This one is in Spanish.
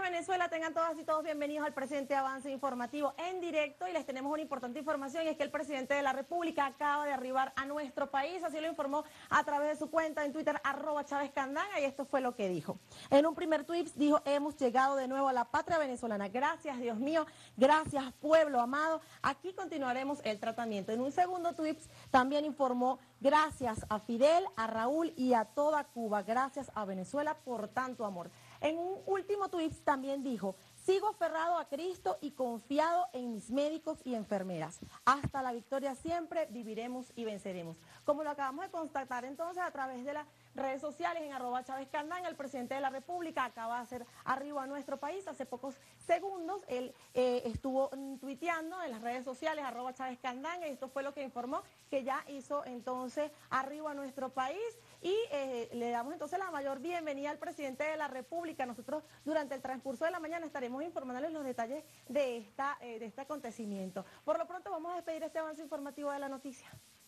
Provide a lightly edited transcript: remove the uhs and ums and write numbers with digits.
Venezuela, tengan todas y todos bienvenidos al presente avance informativo en directo y les tenemos una importante información y es que el presidente de la República acaba de arribar a nuestro país, así lo informó a través de su cuenta en Twitter @ChávezCandanga y esto fue lo que dijo. En un primer tweet dijo: hemos llegado de nuevo a la patria venezolana, gracias Dios mío, gracias pueblo amado, aquí continuaremos el tratamiento. En un segundo tweet también informó: gracias a Fidel, a Raúl y a toda Cuba, gracias a Venezuela por tanto amor. En un último tuit también dijo: sigo aferrado a Cristo y confiado en mis médicos y enfermeras. Hasta la victoria siempre viviremos y venceremos. Como lo acabamos de constatar entonces a través de las redes sociales en @ChávezCandanga, el presidente de la República acaba de hacer arribo a nuestro país. Hace pocos segundos él estuvo tuiteando en las redes sociales @ChávezCandanga y esto fue lo que informó, que ya hizo entonces arribo a nuestro país y le damos entonces la mayor bienvenida al presidente de la República. Nosotros durante el transcurso de la mañana estaremos informándoles los detalles de este acontecimiento. Por lo pronto vamos a despedir este avance informativo de la noticia.